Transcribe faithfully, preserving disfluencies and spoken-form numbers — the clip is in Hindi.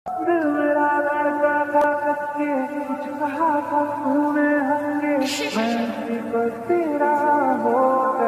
दिल मेरा धड़का था कच्चे, कुछ कहा था तूने हंगे, मैं भी बस तेरा हो